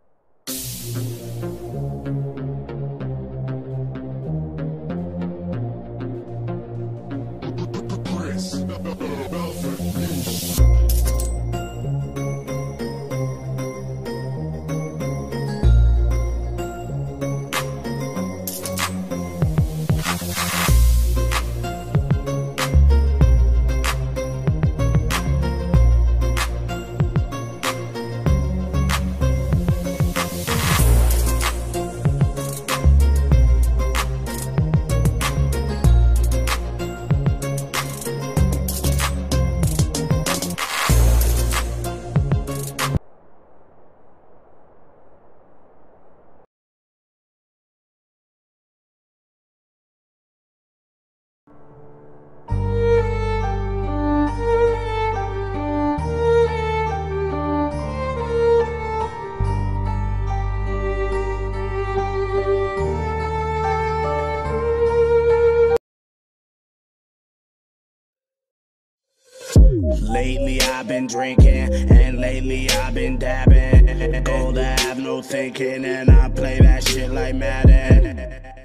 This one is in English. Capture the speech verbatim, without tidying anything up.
Lately I've been drinking, and lately I've been dabbing. Gold, I have no thinking, and I play that shit like Madden.